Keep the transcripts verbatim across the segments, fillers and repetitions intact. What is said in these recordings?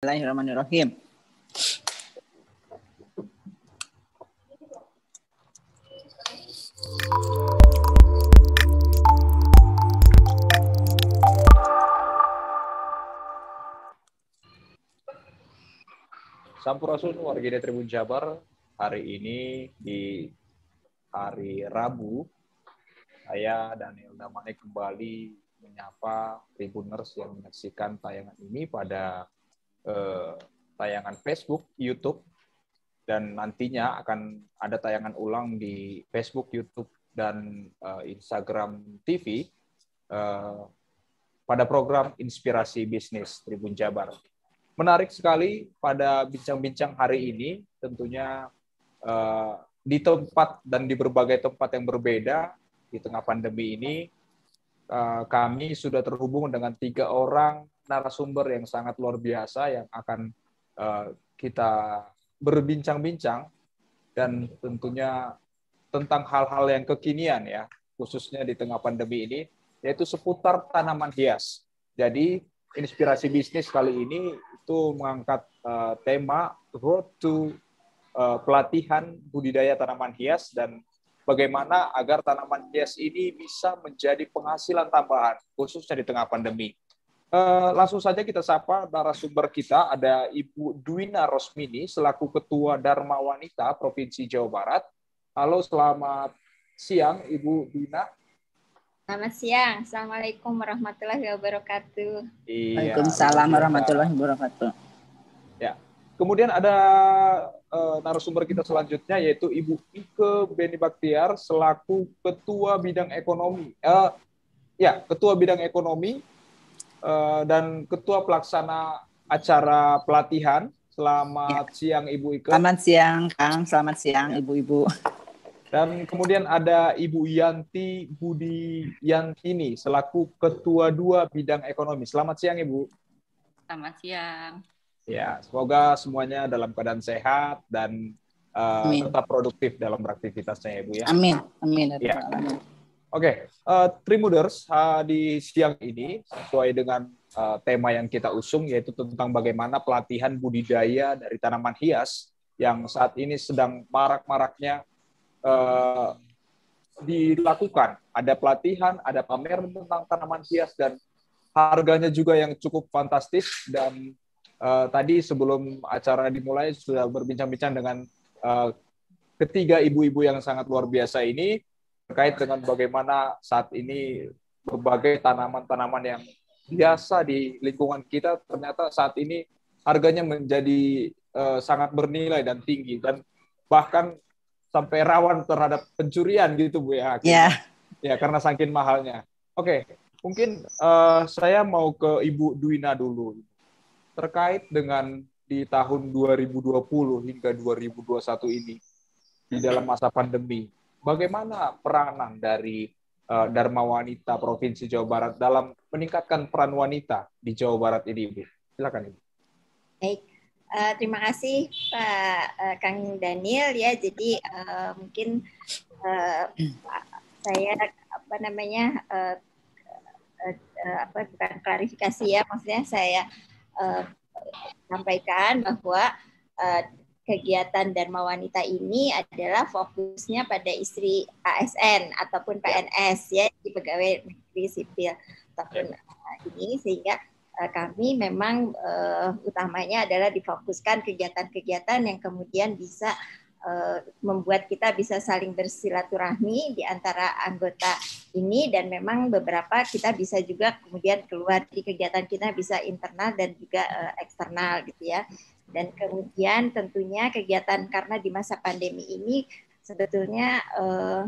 Bismillahirrahmanirrahim. Sampurasun warga Tribun Jabar, hari ini di hari Rabu, saya Daniel Damane kembali menyapa Tribuners yang menyaksikan tayangan ini pada eh, tayangan Facebook, YouTube, dan nantinya akan ada tayangan ulang di Facebook, YouTube, dan eh, Instagram T V eh, pada program Inspirasi Bisnis Tribun Jabar. Menarik sekali pada bincang-bincang hari ini, tentunya uh, di tempat dan di berbagai tempat yang berbeda di tengah pandemi ini, uh, kami sudah terhubung dengan tiga orang narasumber yang sangat luar biasa yang akan uh, kita berbincang-bincang dan tentunya tentang hal-hal yang kekinian ya, khususnya di tengah pandemi ini, yaitu seputar tanaman hias. Jadi Inspirasi Bisnis kali ini itu mengangkat uh, tema Road to uh, pelatihan budidaya tanaman hias dan bagaimana agar tanaman hias ini bisa menjadi penghasilan tambahan khususnya di tengah pandemi. Uh, langsung saja kita sapa narasumber kita, ada Ibu Dwina Rosmini selaku Ketua Dharma Wanita Provinsi Jawa Barat. Halo, selamat siang Ibu Dwina. Selamat siang. Assalamualaikum warahmatullahi wabarakatuh. Iya, Waalaikumsalam warahmatullahi wabarakatuh. Ya. Kemudian ada uh, narasumber kita selanjutnya yaitu Ibu Ike Beni Baktiar selaku Ketua Bidang Ekonomi. Uh, ya, Ketua Bidang Ekonomi uh, dan Ketua Pelaksana Acara Pelatihan. Selamat ya. siang Ibu Ike. Selamat siang Kang, selamat siang ya. Ibu-ibu. Dan kemudian ada Ibu Yanti Budi Yantini selaku Ketua dua Bidang Ekonomi. Selamat siang Ibu. Selamat siang. Ya, semoga semuanya dalam keadaan sehat dan uh, tetap produktif dalam beraktivitasnya ya Ibu ya. Amin. Amin. Ya. Oke, okay. uh, Trimuders, uh, di siang ini sesuai dengan uh, tema yang kita usung yaitu tentang bagaimana pelatihan budidaya dari tanaman hias yang saat ini sedang marak-maraknya Uh, dilakukan. Ada pelatihan, ada pameran tentang tanaman hias dan harganya juga yang cukup fantastis. Dan uh, tadi sebelum acara dimulai sudah berbincang-bincang dengan uh, ketiga ibu-ibu yang sangat luar biasa ini terkait dengan bagaimana saat ini berbagai tanaman-tanaman yang biasa di lingkungan kita ternyata saat ini harganya menjadi uh, sangat bernilai dan tinggi dan bahkan sampai rawan terhadap pencurian gitu Bu ya. Yeah. Ya karena saking mahalnya. Oke, mungkin uh, saya mau ke Ibu Dwina dulu. Terkait dengan di tahun dua ribu dua puluh hingga dua ribu dua puluh satu ini di dalam masa pandemi, bagaimana peranan dari uh, Dharma Wanita Provinsi Jawa Barat dalam meningkatkan peran wanita di Jawa Barat ini, Ibu? Silakan Ibu. Baik. Uh, terima kasih Pak uh, Kang Daniel ya. Jadi uh, mungkin uh, saya apa namanya uh, uh, uh, apa bukan klarifikasi ya, maksudnya saya uh, sampaikan bahwa uh, kegiatan Dharma Wanita ini adalah fokusnya pada istri A S N ataupun P N S ya, di pegawai negeri sipil tahun uh, ini, sehingga kami memang uh, utamanya adalah difokuskan kegiatan-kegiatan yang kemudian bisa uh, membuat kita bisa saling bersilaturahmi di antara anggota ini, dan memang beberapa kita bisa juga kemudian keluar di kegiatan kita bisa internal dan juga uh, eksternal gitu ya. Dan kemudian tentunya kegiatan karena di masa pandemi ini sebetulnya uh,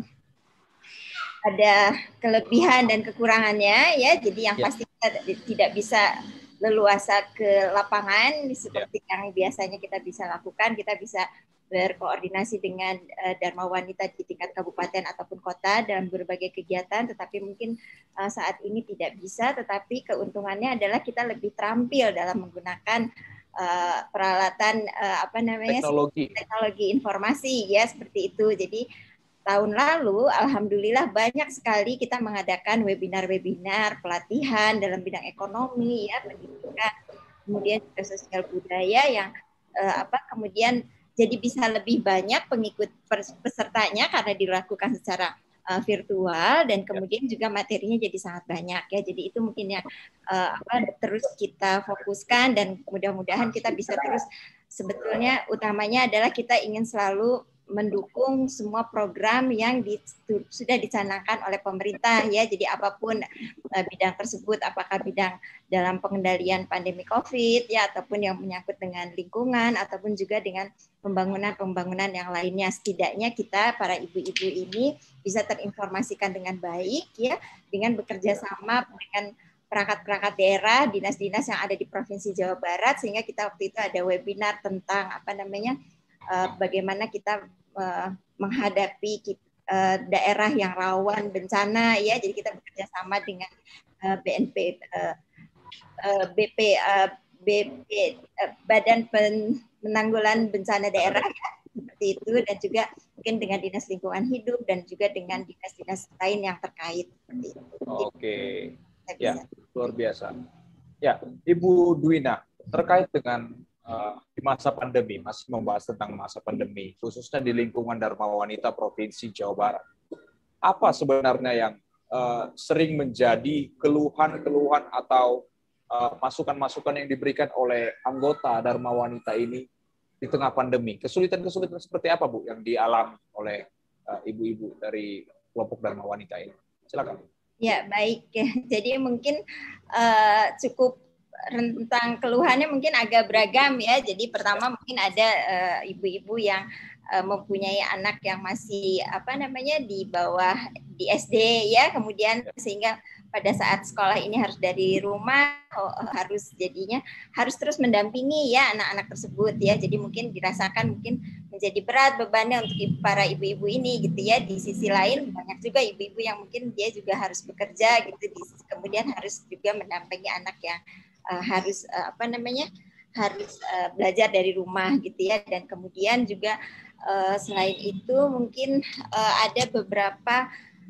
ada kelebihan dan kekurangannya ya. Jadi yang yeah. pasti kita tidak bisa leluasa ke lapangan seperti yeah. yang biasanya kita bisa lakukan. Kita bisa berkoordinasi dengan uh, Dharma Wanita di tingkat kabupaten ataupun kota dalam berbagai kegiatan, tetapi mungkin uh, saat ini tidak bisa. Tetapi keuntungannya adalah kita lebih terampil dalam menggunakan uh, peralatan uh, apa namanya teknologi. teknologi informasi ya, seperti itu. Jadi tahun lalu, alhamdulillah banyak sekali kita mengadakan webinar-webinar pelatihan dalam bidang ekonomi, ya, pendidikan, kemudian juga sosial budaya yang uh, apa kemudian jadi bisa lebih banyak pengikut pesertanya karena dilakukan secara uh, virtual dan kemudian juga materinya jadi sangat banyak ya. Jadi itu mungkin yang uh, apa terus kita fokuskan dan mudah-mudahan kita bisa terus, sebetulnya utamanya adalah kita ingin selalu mendukung semua program yang di, sudah dicanangkan oleh pemerintah ya. Jadi apapun uh, bidang tersebut, apakah bidang dalam pengendalian pandemi COVID ya, ataupun yang menyangkut dengan lingkungan, ataupun juga dengan pembangunan-pembangunan yang lainnya. Setidaknya kita para ibu-ibu ini bisa terinformasikan dengan baik ya, dengan bekerja sama dengan perangkat-perangkat daerah, dinas-dinas yang ada di Provinsi Jawa Barat, sehingga kita waktu itu ada webinar tentang apa namanya uh, bagaimana kita uh, menghadapi uh, daerah yang rawan bencana ya. Jadi kita bekerja sama dengan uh, B N P, uh, uh, B P, uh, B P, uh, Badan Penanggulangan Bencana Daerah ya, seperti itu, dan juga mungkin dengan Dinas Lingkungan Hidup dan juga dengan dinas-dinas lain yang terkait. Seperti itu. Oke, ya luar biasa. Ya, Ibu Dwina, terkait dengan uh, di masa pandemi, masih membahas tentang masa pandemi, khususnya di lingkungan Dharma Wanita Provinsi Jawa Barat. Apa sebenarnya yang uh, sering menjadi keluhan-keluhan atau uh, masukan-masukan yang diberikan oleh anggota Dharma Wanita ini di tengah pandemi? Kesulitan-kesulitan seperti apa, Bu, yang dialami oleh uh, ibu-ibu dari kelompok Dharma Wanita ini? Silakan. Ya, baik. Jadi mungkin uh, cukup rentang keluhannya mungkin agak beragam ya. Jadi pertama mungkin ada uh, ibu-ibu yang uh, mempunyai anak yang masih apa namanya di bawah di S D ya, kemudian sehingga pada saat sekolah ini harus dari rumah, oh, harus jadinya harus terus mendampingi ya anak-anak tersebut ya. Jadi mungkin dirasakan mungkin menjadi berat bebannya untuk para ibu-ibu ini gitu ya. Di sisi lain banyak juga ibu-ibu yang mungkin dia juga harus bekerja gitu, kemudian harus juga mendampingi anak yang uh, harus uh, apa namanya harus uh, belajar dari rumah gitu ya. Dan kemudian juga uh, selain itu mungkin uh, ada beberapa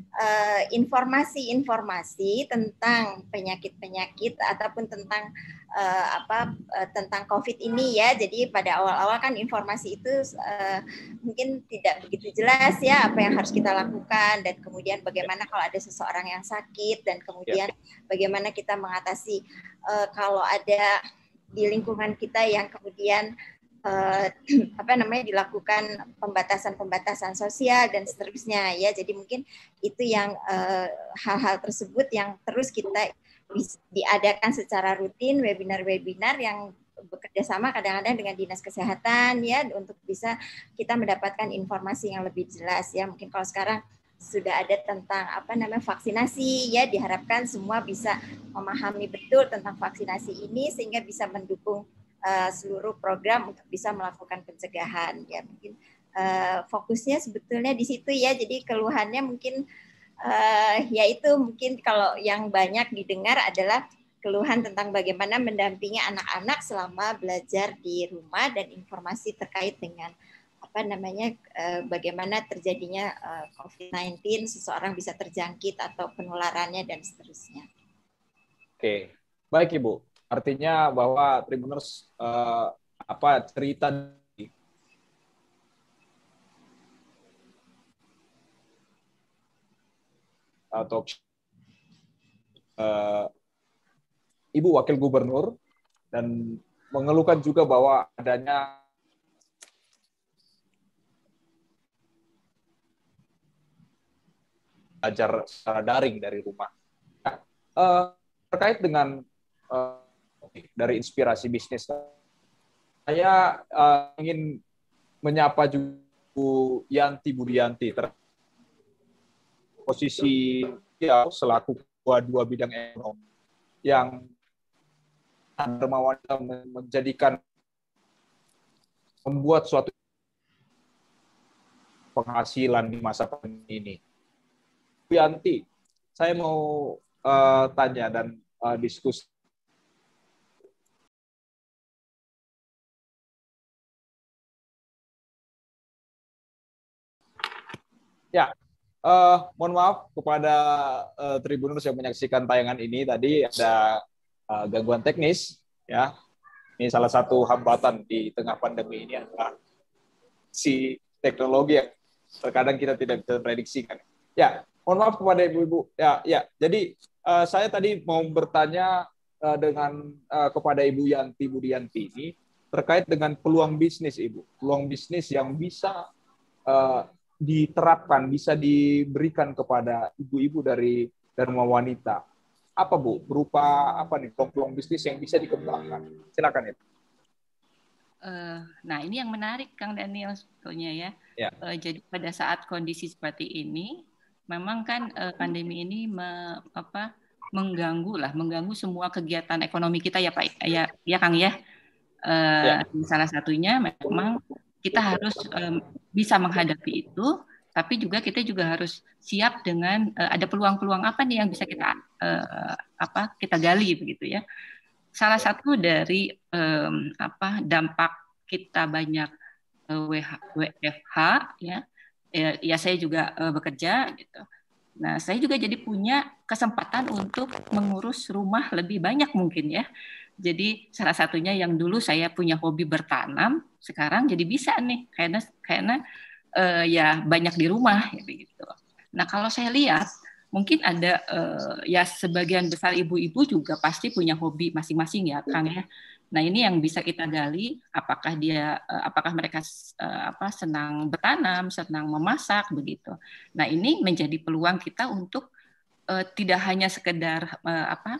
informasi-informasi uh, tentang penyakit-penyakit ataupun tentang uh, apa uh, tentang COVID ini ya. Jadi pada awal-awal kan informasi itu uh, mungkin tidak begitu jelas ya apa yang harus kita lakukan, dan kemudian bagaimana kalau ada seseorang yang sakit, dan kemudian bagaimana kita mengatasi uh, kalau ada di lingkungan kita yang kemudian Uh, apa namanya dilakukan pembatasan-pembatasan sosial dan seterusnya ya. Jadi mungkin itu yang uh, hal-hal tersebut yang terus kita diadakan secara rutin, webinar-webinar yang bekerja sama kadang-kadang dengan dinas kesehatan ya, untuk bisa kita mendapatkan informasi yang lebih jelas ya. Mungkin kalau sekarang sudah ada tentang apa namanya vaksinasi ya, diharapkan semua bisa memahami betul tentang vaksinasi ini sehingga bisa mendukung Uh, seluruh program untuk bisa melakukan pencegahan ya. Mungkin uh, fokusnya sebetulnya di situ ya. Jadi keluhannya mungkin uh, yaitu mungkin kalau yang banyak didengar adalah keluhan tentang bagaimana mendampingi anak-anak selama belajar di rumah dan informasi terkait dengan apa namanya uh, bagaimana terjadinya uh, COVID sembilan belas, seseorang bisa terjangkit atau penularannya dan seterusnya. Oke, baik Ibu. Artinya bahwa Tribuners uh, apa cerita atau uh, Ibu Wakil Gubernur dan mengeluhkan juga bahwa adanya belajar secara daring dari rumah. Nah, uh, terkait dengan uh, dari inspirasi bisnis, saya uh, ingin menyapa juga Bu Yanti Budianti, posisi ya, selaku ketua dua bidang ekonomi yang Dharma Wanita menjadikan membuat suatu penghasilan di masa pandemi ini. Bu Yanti, saya mau uh, tanya dan uh, diskusi. Ya, uh, mohon maaf kepada uh, Tribuners yang menyaksikan tayangan ini. Tadi ada uh, gangguan teknis, ya. Ini salah satu hambatan di tengah pandemi ini adalah si teknologi yang terkadang kita tidak bisa prediksikan. Ya, mohon maaf kepada ibu-ibu. Ya, ya. Jadi uh, saya tadi mau bertanya uh, dengan uh, kepada Ibu Yanti Budianti ini terkait dengan peluang bisnis, Ibu. Peluang bisnis yang bisa uh, diterapkan, bisa diberikan kepada ibu-ibu dari Dharma Wanita. Apa, Bu? Berupa apa nih peluang bisnis yang bisa dikembangkan? Silakan, Ibu. Uh, nah, ini yang menarik, Kang Daniel, sebetulnya ya. Ya. Uh, jadi pada saat kondisi seperti ini, memang kan uh, pandemi ini me, apa, mengganggu lah, mengganggu semua kegiatan ekonomi kita ya, Pak. Ya, ya Kang ya. Uh, ya. Salah satunya memang kita harus um, bisa menghadapi itu, tapi juga kita juga harus siap dengan uh, ada peluang-peluang apa nih yang bisa kita uh, apa kita gali begitu ya. Salah satu dari um, apa dampak kita banyak uh, W F H ya, ya, ya saya juga uh, bekerja gitu. Nah, saya juga jadi punya kesempatan untuk mengurus rumah lebih banyak mungkin ya. Jadi salah satunya yang dulu saya punya hobi bertanam, sekarang jadi bisa nih karena karena uh, ya banyak di rumah ya begitu. Nah, kalau saya lihat mungkin ada uh, ya sebagian besar ibu-ibu juga pasti punya hobi masing-masing ya, Kang ya. Nah, ini yang bisa kita gali apakah dia uh, apakah mereka uh, apa senang bertanam, senang memasak begitu. Nah, ini menjadi peluang kita untuk uh, tidak hanya sekedar uh, apa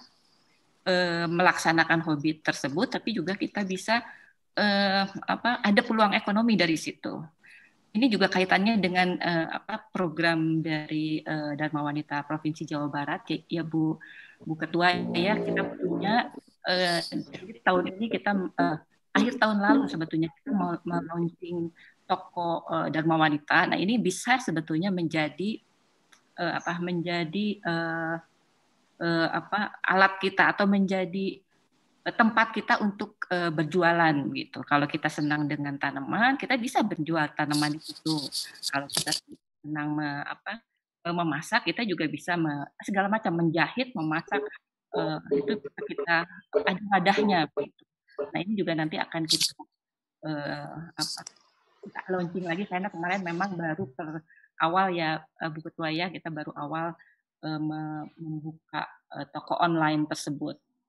uh, melaksanakan hobi tersebut, tapi juga kita bisa uh, apa ada peluang ekonomi dari situ. Ini juga kaitannya dengan uh, apa program dari uh, Dharma Wanita Provinsi Jawa Barat ya Bu Bu Ketua ya, kita punya uh, tahun ini kita uh, akhir tahun lalu sebetulnya kita mau launching toko uh, Dharma Wanita. Nah, ini bisa sebetulnya menjadi uh, apa menjadi uh, uh, apa alat kita atau menjadi tempat kita untuk uh, berjualan gitu. Kalau kita senang dengan tanaman, kita bisa berjual tanaman di situ. Kalau kita senang me, apa, memasak, kita juga bisa me, segala macam menjahit, memasak uh, itu kita ada wadahnya. Gitu. Nah, ini juga nanti akan kita uh, apa kita launching lagi karena kemarin memang baru per awal ya uh, Bu Ketua ya, kita baru awal uh, membuka uh, toko online tersebut.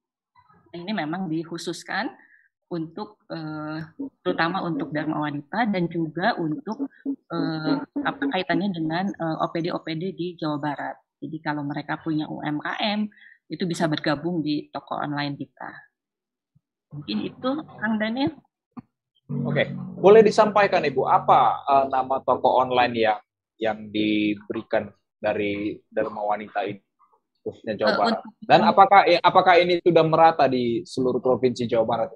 Ini memang dikhususkan untuk eh, terutama untuk Dharma Wanita dan juga untuk eh, apa kaitannya dengan eh, O P D O P D di Jawa Barat. Jadi kalau mereka punya U M K M itu bisa bergabung di toko online kita. Mungkin itu, Kang Daniel. Oke, boleh disampaikan Ibu apa uh, nama toko online yang yang diberikan dari Dharma Wanita ini? Khususnya Jawa Barat. Dan apakah apakah ini sudah merata di seluruh provinsi Jawa Barat?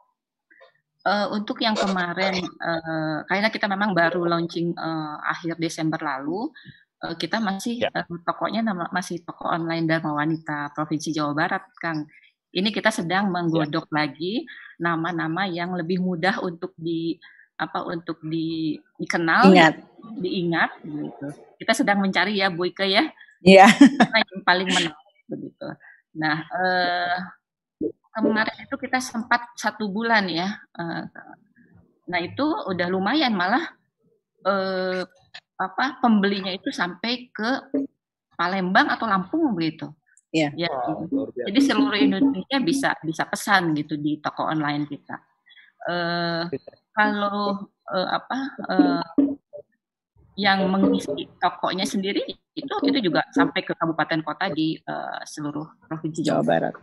Uh, untuk yang kemarin, uh, karena kita memang baru launching uh, akhir Desember lalu, uh, kita masih ya. uh, tokonya nama, masih toko online Dharma Wanita Provinsi Jawa Barat, Kang. Ini kita sedang menggodok ya. lagi nama-nama yang lebih mudah untuk di apa untuk di, dikenal, Ingat. diingat, gitu. Kita sedang mencari ya, Bu Ike ya. Iya. Karena yang paling menarik begitu. Nah, eh, kemarin itu kita sempat satu bulan ya. Eh, nah itu udah lumayan malah eh, apa pembelinya itu sampai ke Palembang atau Lampung begitu. Iya. Ya. Wow, jadi seluruh Indonesia bisa bisa pesan gitu di toko online kita. Eh, kalau eh, apa eh, yang mengisi tokonya sendiri itu itu juga sampai ke kabupaten kota di uh, seluruh provinsi Jawa Barat.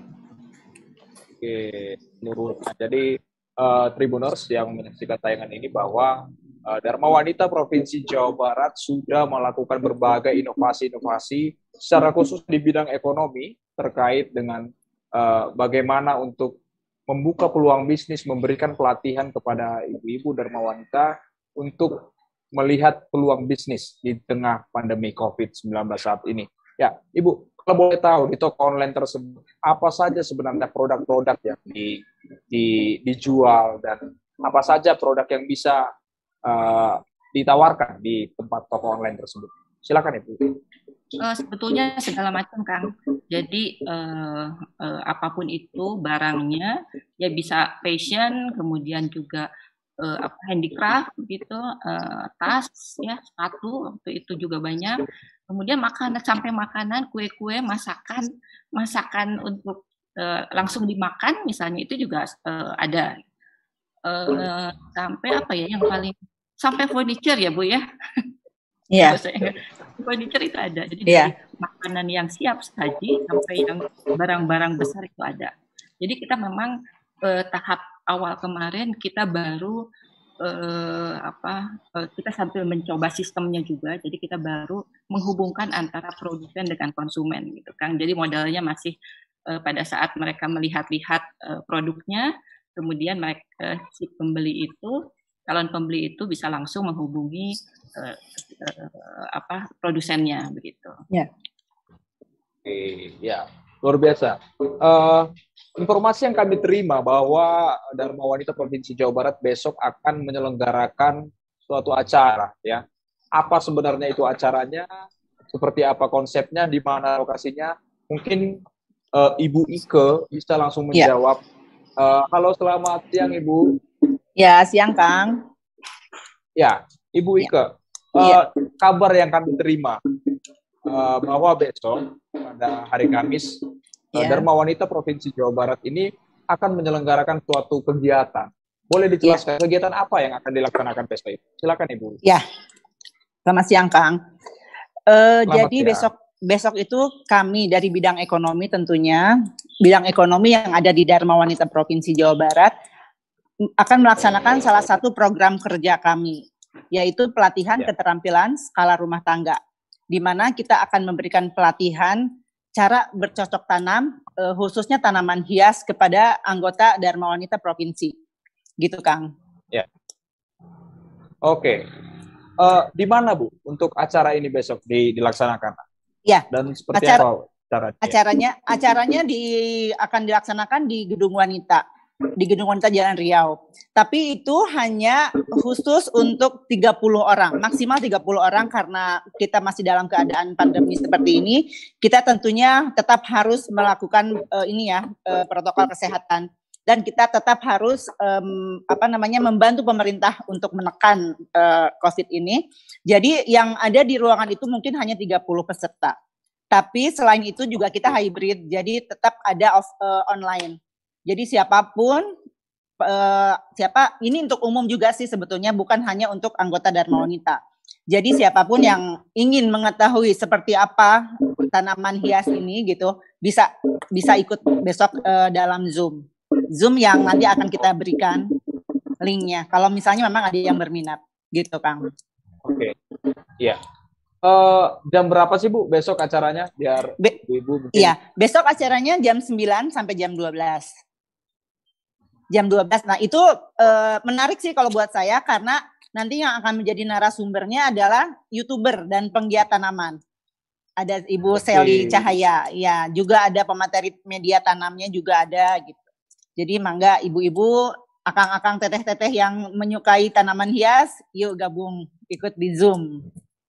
Oke, seluruh. Jadi uh, Tribuners yang menyaksikan tayangan ini bahwa uh, Dharma Wanita Provinsi Jawa Barat sudah melakukan berbagai inovasi-inovasi secara khusus di bidang ekonomi terkait dengan uh, bagaimana untuk membuka peluang bisnis, memberikan pelatihan kepada ibu-ibu Dharma Wanita untuk melihat peluang bisnis di tengah pandemi covid sembilan belas saat ini. Ya, Ibu, kalau boleh tahu di toko online tersebut, apa saja sebenarnya produk-produk yang di, di, dijual dan apa saja produk yang bisa uh, ditawarkan di tempat toko online tersebut? Silakan, Ibu. Uh, sebetulnya segala macam, Kang. Jadi eh, eh, apapun itu barangnya, ya bisa fashion, kemudian juga eh, apa handicraft gitu, eh, tas, ya sepatu, waktu itu juga banyak. Kemudian makanan sampai makanan, kue-kue, masakan, masakan untuk eh, langsung dimakan, misalnya itu juga eh, ada. Eh, sampai apa ya yang paling sampai furniture ya Bu ya. Iya. Furniture itu ada. Jadi Iya. dari makanan yang siap saji sampai yang barang-barang besar itu ada. Jadi kita memang eh, tahap awal kemarin kita baru eh, apa eh, kita sambil mencoba sistemnya juga. Jadi kita baru menghubungkan antara produsen dengan konsumen gitu kan. Jadi modelnya masih eh, pada saat mereka melihat-lihat eh, produknya, kemudian mereka si pembeli itu, calon pembeli itu bisa langsung menghubungi uh, uh, apa produsennya begitu. Ya. Oke, ya luar biasa. Uh, informasi yang kami terima bahwa Dharma Wanita Provinsi Jawa Barat besok akan menyelenggarakan suatu acara, ya. Apa sebenarnya itu acaranya? Seperti apa konsepnya? Di mana lokasinya? Mungkin uh, Ibu Ike bisa langsung menjawab. Ya. Uh, halo, selamat siang Ibu. Ya, siang Kang. Ya, Ibu Ike. Uh, ya. Kabar yang kami terima uh, bahwa besok pada hari Kamis ya. uh, Dharma Wanita Provinsi Jawa Barat ini akan menyelenggarakan suatu kegiatan. Boleh dijelaskan ya. Kegiatan apa yang akan dilaksanakan besok itu? Silakan Ibu. Ya, selamat siang Kang. Uh, selamat jadi siang. besok besok itu kami dari bidang ekonomi tentunya, bidang ekonomi yang ada di Dharma Wanita Provinsi Jawa Barat akan melaksanakan salah satu program kerja kami, yaitu pelatihan ya. keterampilan skala rumah tangga, di mana kita akan memberikan pelatihan cara bercocok tanam, eh, khususnya tanaman hias kepada anggota Dharma Wanita Provinsi, gitu Kang. Ya. Oke, uh, di mana Bu untuk acara ini besok di, dilaksanakan? Ya. Dan seperti acara, apa caranya? Acaranya, acaranya di akan dilaksanakan di Gedung Wanita. Di Gedung Wanita Jalan Riau. Tapi itu hanya khusus untuk tiga puluh orang, maksimal tiga puluh orang karena kita masih dalam keadaan pandemi seperti ini. Kita tentunya tetap harus melakukan uh, ini ya, uh, protokol kesehatan dan kita tetap harus um, apa namanya membantu pemerintah untuk menekan uh, COVID ini. Jadi yang ada di ruangan itu mungkin hanya tiga puluh peserta. Tapi selain itu juga kita hybrid, jadi tetap ada off, uh, online. Jadi siapapun, uh, siapa ini untuk umum juga sih sebetulnya, bukan hanya untuk anggota Dharma Wanita. Jadi siapapun yang ingin mengetahui seperti apa tanaman hias ini gitu, bisa bisa ikut besok uh, dalam Zoom. Zoom yang nanti akan kita berikan linknya. Kalau misalnya memang ada yang berminat, gitu Kang. Oke, iya. Uh, jam berapa sih Bu besok acaranya? Biar Be- Ibu mungkin. Iya, besok acaranya jam sembilan sampai jam dua belas. Jam dua belas. Nah, itu uh, menarik sih kalau buat saya karena nanti yang akan menjadi narasumbernya adalah YouTuber dan penggiat tanaman. Ada Ibu okay. Seli Cahaya, ya, juga ada pemateri media tanamnya juga ada gitu. Jadi mangga ibu-ibu, akang-akang teteh-teteh yang menyukai tanaman hias, yuk gabung ikut di Zoom.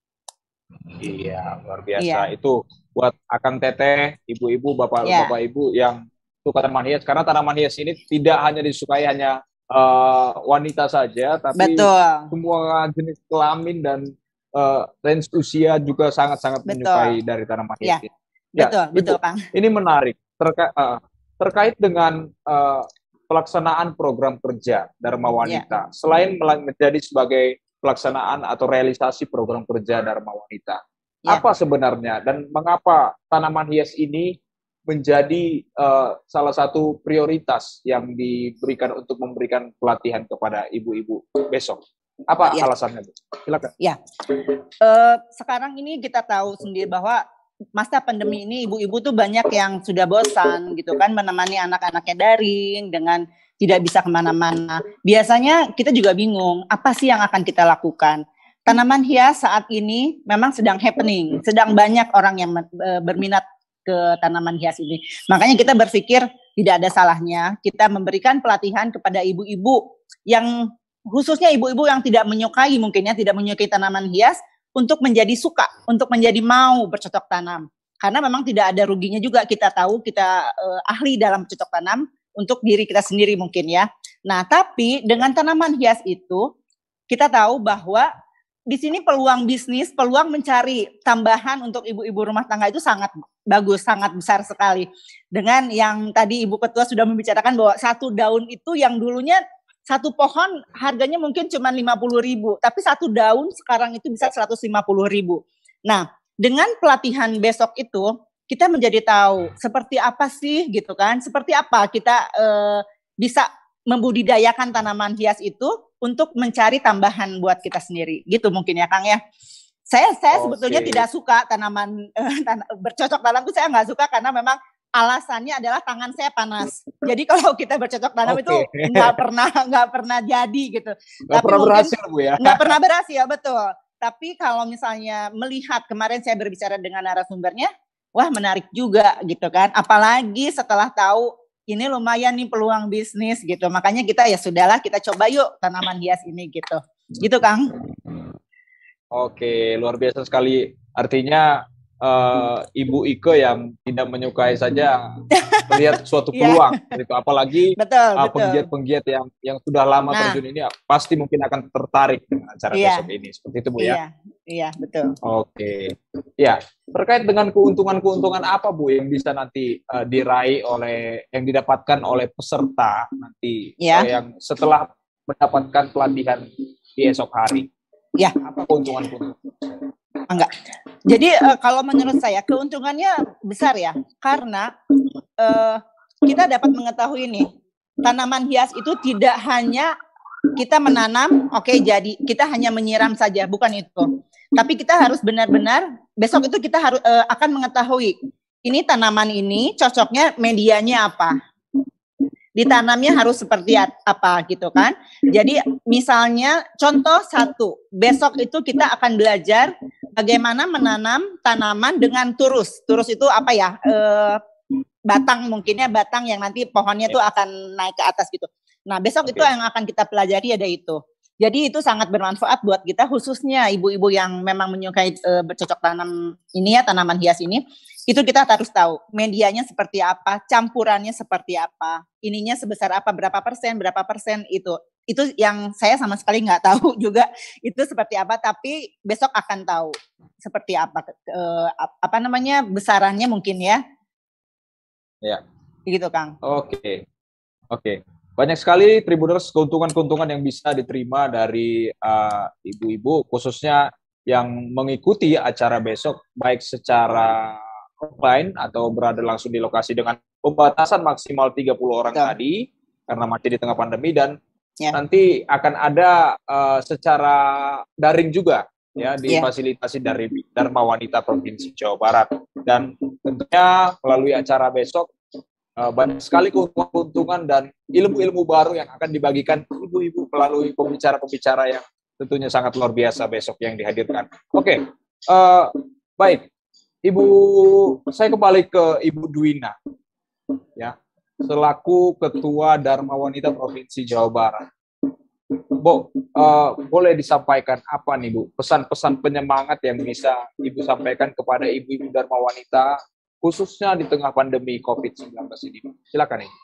Iya, luar biasa. Iya. Itu buat akang teteh, ibu-ibu, bapak-bapak iya. ibu yang suka tanaman hias, karena tanaman hias ini tidak hanya disukai hanya uh, wanita saja, tapi Betul. semua jenis kelamin dan uh, range usia juga sangat-sangat menyukai dari tanaman hias. Ya, ya betul, Ibu, betul, Kang. Ini menarik terka uh, terkait dengan uh, pelaksanaan program kerja Dharma Wanita. Ya. Selain menjadi sebagai pelaksanaan atau realisasi program kerja Dharma Wanita, ya. apa sebenarnya dan mengapa tanaman hias ini menjadi uh, salah satu prioritas yang diberikan untuk memberikan pelatihan kepada ibu-ibu besok? Apa ya. alasannya, Bu? Silakan. Ya, uh, sekarang ini kita tahu sendiri bahwa masa pandemi ini ibu-ibu tuh banyak yang sudah bosan gitu kan menemani anak-anaknya daring dengan tidak bisa kemana-mana. Biasanya kita juga bingung apa sih yang akan kita lakukan. Tanaman hias saat ini memang sedang happening, sedang banyak orang yang uh, berminat ke tanaman hias ini. Makanya kita berpikir tidak ada salahnya kita memberikan pelatihan kepada ibu-ibu yang khususnya ibu-ibu yang tidak menyukai mungkinnya tidak menyukai tanaman hias untuk menjadi suka, untuk menjadi mau bercocok tanam. Karena memang tidak ada ruginya juga, kita tahu kita uh, ahli dalam cocok tanam untuk diri kita sendiri mungkin ya. Nah, tapi dengan tanaman hias itu kita tahu bahwa di sini peluang bisnis, peluang mencari tambahan untuk ibu-ibu rumah tangga itu sangat bagus, sangat besar sekali. Dengan yang tadi Ibu Ketua sudah membicarakan bahwa satu daun itu yang dulunya satu pohon harganya mungkin cuma lima puluh ribu, tapi satu daun sekarang itu bisa seratus lima puluh ribu. Nah, dengan pelatihan besok itu kita menjadi tahu seperti apa sih gitu kan, seperti apa kita eh, bisa membudidayakan tanaman hias itu untuk mencari tambahan buat kita sendiri, gitu mungkin ya Kang ya. Saya saya okay. sebetulnya tidak suka tanaman eh, tan- bercocok tanam itu saya nggak suka karena memang alasannya adalah tangan saya panas. Jadi kalau kita bercocok tanam okay. itu nggak pernah nggak pernah jadi gitu. Nggak pernah berhasil Bu ya? Nggak pernah berhasil betul. Tapi kalau misalnya melihat kemarin saya berbicara dengan narasumbernya, wah menarik juga gitu kan. Apalagi setelah tahu ini lumayan nih peluang bisnis gitu. Makanya kita ya sudahlah kita coba yuk tanaman hias ini gitu. Gitu Kang. Oke, luar biasa sekali. Artinya uh, Ibu Ike yang tidak menyukai saja melihat suatu peluang. Yeah. Gitu. Apalagi betul, uh, betul. penggiat-penggiat yang yang sudah lama nah. terjun ini pasti mungkin akan tertarik dengan acara yeah. besok ini. Seperti itu Bu ya? Iya, iya betul. Oke. Ya, terkait dengan keuntungan-keuntungan apa Bu yang bisa nanti uh, diraih oleh, yang didapatkan oleh peserta nanti yeah. uh, yang setelah mendapatkan pelatihan di esok hari? Ya, apa keuntungan-keuntungan? Enggak. Jadi uh, kalau menurut saya keuntungannya besar ya, karena uh, kita dapat mengetahui nih tanaman hias itu tidak hanya kita menanam, oke okay, jadi kita hanya menyiram saja, bukan itu. Tapi kita harus benar-benar besok itu kita harus uh, akan mengetahui ini tanaman ini cocoknya medianya apa. Ditanamnya harus seperti apa gitu kan. Jadi misalnya contoh satu, besok itu kita akan belajar bagaimana menanam tanaman dengan turus. Turus itu apa ya? E, batang mungkinnya batang yang nanti pohonnya tuh akan naik ke atas gitu. Nah besok okay. itu yang akan kita pelajari ada itu. Jadi itu sangat bermanfaat buat kita khususnya ibu-ibu yang memang menyukai e, bercocok tanam ini ya, tanaman hias ini. Itu kita harus tahu medianya seperti apa, campurannya seperti apa, ininya sebesar apa, berapa persen, berapa persen itu. Itu yang saya sama sekali nggak tahu juga itu seperti apa, tapi besok akan tahu seperti apa, eh, apa namanya besarannya mungkin ya. Ya. Gitu Kang. Oke, oke. Banyak sekali Tribuners keuntungan-keuntungan yang bisa diterima dari uh, ibu-ibu, khususnya yang mengikuti acara besok, baik secara offline atau berada langsung di lokasi dengan pembatasan maksimal tiga puluh orang ya. Tadi karena masih di tengah pandemi dan ya. Nanti akan ada uh, secara daring juga ya difasilitasi ya. Dari Dharma Wanita Provinsi Jawa Barat dan tentunya melalui acara besok uh, banyak sekali keuntungan-keuntungan dan ilmu-ilmu baru yang akan dibagikan ibu-ibu melalui pembicara-pembicara yang tentunya sangat luar biasa besok yang dihadirkan. Oke, okay. uh, baik. Ibu, saya kembali ke Ibu Dwina, ya, selaku Ketua Dharma Wanita Provinsi Jawa Barat. Bu, uh, boleh disampaikan apa nih Bu, pesan-pesan penyemangat yang bisa Ibu sampaikan kepada ibu-ibu Dharma Wanita, khususnya di tengah pandemi covid sembilan belas ini? Silakan Ibu.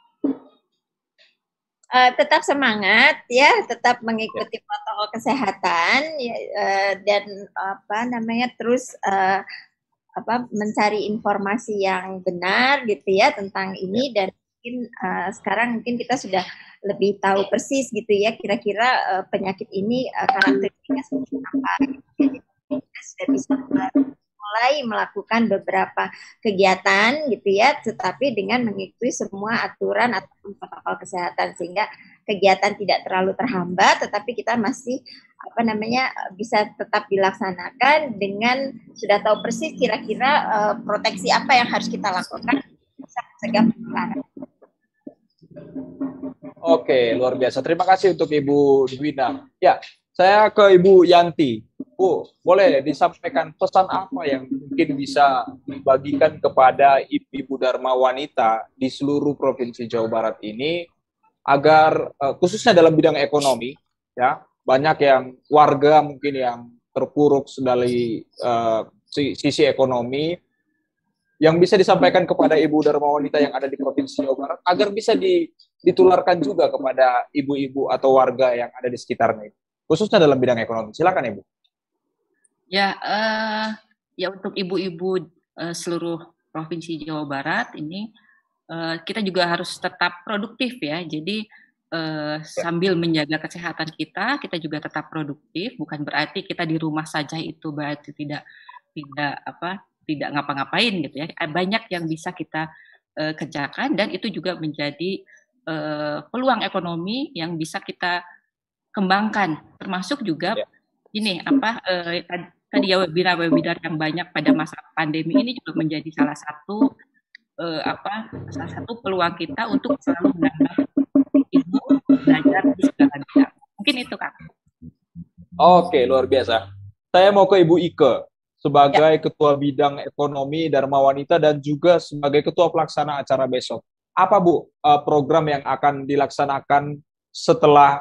Uh, tetap semangat ya, tetap mengikuti ya. Protokol kesehatan ya, uh, dan apa namanya terus uh, apa mencari informasi yang benar gitu ya tentang ini dan mungkin uh, sekarang mungkin kita sudah lebih tahu persis gitu ya kira-kira uh, penyakit ini uh, karakteristiknya seperti apa gitu. Jadi kita sudah bisa mulai melakukan beberapa kegiatan gitu ya tetapi dengan mengikuti semua aturan atau protokol kesehatan sehingga kegiatan tidak terlalu terhambat tetapi kita masih apa namanya bisa tetap dilaksanakan dengan sudah tahu persis kira-kira uh, proteksi apa yang harus kita lakukan bisa mencegah penularan. Oke, luar biasa. Terima kasih untuk Ibu Dwina. Ya, saya ke Ibu Yanti. Bu, boleh disampaikan pesan apa yang mungkin bisa dibagikan kepada ibu-ibu Dharma Wanita di seluruh Provinsi Jawa Barat ini agar uh, khususnya dalam bidang ekonomi ya banyak yang warga mungkin yang terpuruk dari uh, sisi ekonomi yang bisa disampaikan kepada Ibu Dharma Wanita yang ada di Provinsi Jawa Barat agar bisa di, ditularkan juga kepada ibu-ibu atau warga yang ada di sekitarnya, khususnya dalam bidang ekonomi. Silakan Ibu. Ya, uh, ya untuk ibu-ibu uh, seluruh Provinsi Jawa Barat ini uh, kita juga harus tetap produktif ya. Jadi uh, sambil menjaga kesehatan kita, kita juga tetap produktif. Bukan berarti kita di rumah saja itu berarti tidak tidak apa tidak ngapa-ngapain gitu ya. Banyak yang bisa kita uh, kerjakan dan itu juga menjadi uh, peluang ekonomi yang bisa kita kembangkan. Termasuk juga ya. ini apa uh, tadi ya webinar-webinar yang banyak pada masa pandemi ini juga menjadi salah satu uh, apa salah satu peluang kita untuk selalu menambah ilmu belajar di segala bidang. Mungkin itu Kak. Oke, luar biasa. Saya mau ke Ibu Ike sebagai ya. Ketua Bidang Ekonomi Dharma Wanita dan juga sebagai Ketua Pelaksana acara besok. Apa Bu program yang akan dilaksanakan setelah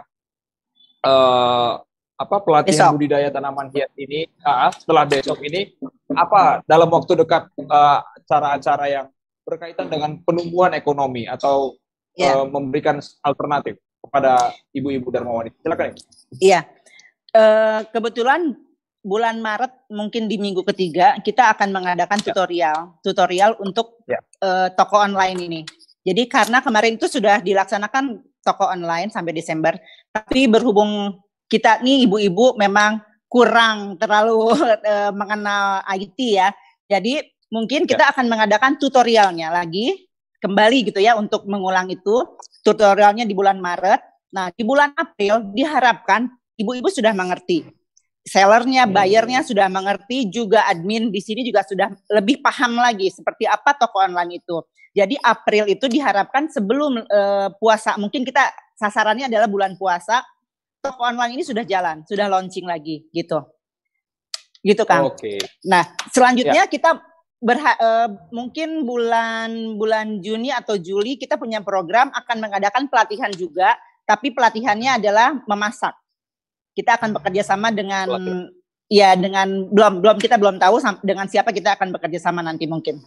uh, apa pelatihan besok. Budidaya tanaman hias ini? Uh, setelah besok ini, apa dalam waktu dekat uh, acara-acara yang berkaitan dengan penumbuhan ekonomi atau ya. uh, memberikan alternatif kepada ibu-ibu Dharma Wanita? Silakan. Iya, uh, kebetulan bulan Maret mungkin di minggu ketiga kita akan mengadakan ya. tutorial tutorial untuk ya. uh, toko online ini. Jadi karena kemarin itu sudah dilaksanakan toko online sampai Desember, tapi berhubung kita nih ibu-ibu memang kurang terlalu uh, mengenal I T ya, jadi mungkin kita ya. akan mengadakan tutorialnya lagi kembali gitu ya untuk mengulang itu tutorialnya di bulan Maret. Nah di bulan April diharapkan ibu-ibu sudah mengerti. Sellernya, buyernya sudah mengerti, juga admin di sini juga sudah lebih paham lagi seperti apa toko online itu. Jadi April itu diharapkan sebelum uh, puasa, mungkin kita sasarannya adalah bulan puasa, toko online ini sudah jalan, sudah launching lagi gitu. Gitu Kang. Oke. Nah, selanjutnya ya. kita berha- uh, mungkin bulan bulan Juni atau Juli kita punya program akan mengadakan pelatihan juga, tapi pelatihannya adalah memasak. Kita akan bekerja sama dengan Pelatihan. ya dengan belum belum kita belum tahu dengan siapa kita akan bekerja sama nanti mungkin.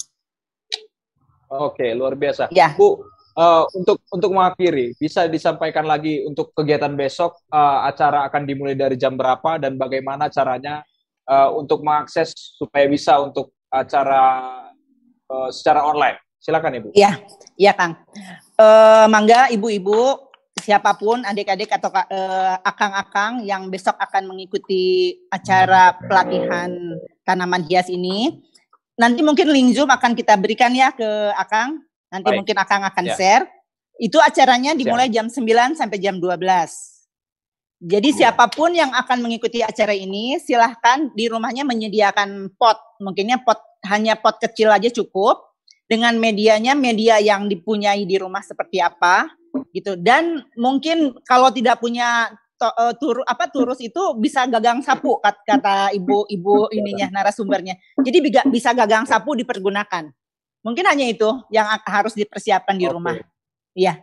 Oke, luar biasa. Ya. Bu, uh, untuk untuk mengakhiri, bisa disampaikan lagi untuk kegiatan besok uh, acara akan dimulai dari jam berapa dan bagaimana caranya uh, untuk mengakses supaya bisa untuk acara uh, secara online. Silakan Ibu. Iya, iya Kang. Uh, mangga ibu-ibu siapapun adik-adik atau uh, akang-akang yang besok akan mengikuti acara pelatihan tanaman hias ini, nanti mungkin link Zoom akan kita berikan ya ke Akang, nanti Baik. mungkin Akang akan ya. share. Itu acaranya dimulai Siap. jam sembilan sampai jam dua belas. Jadi ya. siapapun yang akan mengikuti acara ini, silahkan di rumahnya menyediakan pot, mungkinnya pot hanya pot kecil aja cukup, dengan medianya media yang dipunyai di rumah seperti apa. Gitu, dan mungkin kalau tidak punya to, uh, tur apa turus itu bisa gagang sapu kata, kata ibu-ibu ininya narasumbernya. Jadi bisa, bisa gagang sapu dipergunakan. Mungkin hanya itu yang harus dipersiapkan di Oke. rumah. Iya.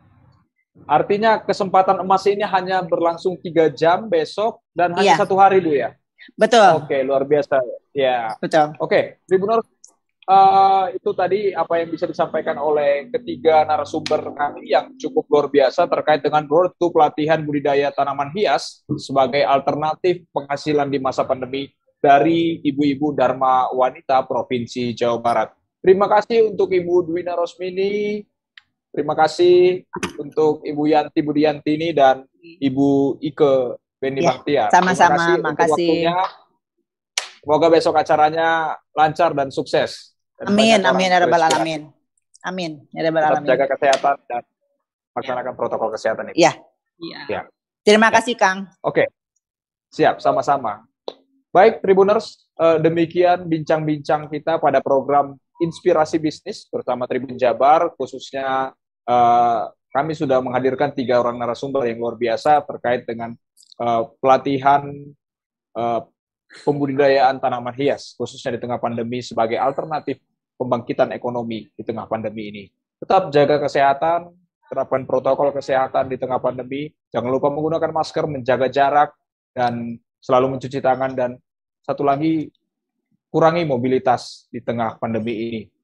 Artinya kesempatan emas ini hanya berlangsung tiga jam besok dan hanya iya. satu hari Bu ya. Betul. Oke, luar biasa. Ya. Betul. Oke, Tribuners. Uh, itu tadi apa yang bisa disampaikan oleh ketiga narasumber kami yang cukup luar biasa terkait dengan Road to Pelatihan Budidaya Tanaman Hias sebagai alternatif penghasilan di masa pandemi dari ibu-ibu Dharma Wanita Provinsi Jawa Barat. Terima kasih untuk Ibu Dwina Rosmini, terima kasih untuk Ibu Yanti Budiantini dan Ibu Ike Beni ya, Baktiar. Sama-sama, terima kasih. Semoga besok acaranya lancar dan sukses. Dan amin, amin, ya rabbal alamin. Amin, ya rabbal alamin. Jaga kesehatan dan laksanakan ya. protokol kesehatan itu. Ya. ya. Terima kasih, Kang. Oke, siap, sama-sama. Baik, Tribuners, demikian bincang-bincang kita pada program Inspirasi Bisnis bersama Tribun Jabar, khususnya uh, kami sudah menghadirkan tiga orang narasumber yang luar biasa terkait dengan uh, pelatihan uh, pembudidayaan tanaman hias, khususnya di tengah pandemi sebagai alternatif pembangkitan ekonomi di tengah pandemi ini. Tetap jaga kesehatan, terapkan protokol kesehatan di tengah pandemi, jangan lupa menggunakan masker, menjaga jarak, dan selalu mencuci tangan, dan satu lagi, kurangi mobilitas di tengah pandemi ini.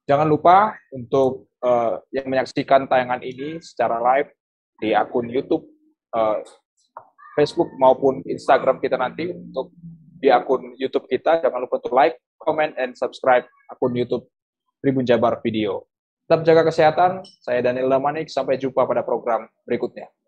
Jangan lupa untuk uh, yang menyaksikan tayangan ini secara live di akun YouTube, uh, Facebook maupun Instagram kita nanti. Untuk di akun YouTube kita, jangan lupa untuk like, comment, and subscribe akun YouTube Tribun Jabar Video. Tetap jaga kesehatan. Saya Daniel Damanik. Sampai jumpa pada program berikutnya.